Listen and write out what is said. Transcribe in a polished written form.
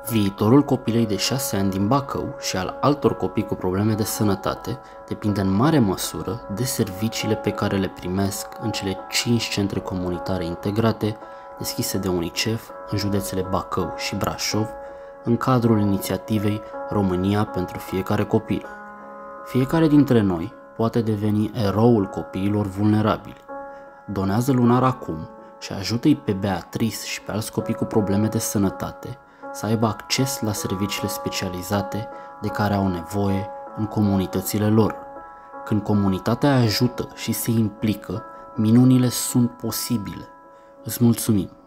Viitorul copilei de 6 ani din Bacău și al altor copii cu probleme de sănătate depinde în mare măsură de serviciile pe care le primesc în cele 5 centre comunitare integrate deschise de UNICEF în județele Bacău și Brașov, în cadrul inițiativei România pentru fiecare copil. Fiecare dintre noi poate deveni eroul copiilor vulnerabili. Donează lunar acum și ajută-i pe Beatrice și pe alți copii cu probleme de sănătate să aibă acces la serviciile specializate de care au nevoie în comunitățile lor. Când comunitatea ajută și se implică, minunile sunt posibile. Îți mulțumim!